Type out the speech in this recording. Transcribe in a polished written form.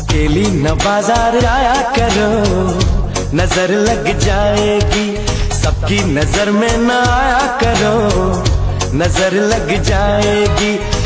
अकेली न बाजार आया करो, नजर लग जाएगी। सबकी नजर में न आया करो, नजर लग जाएगी।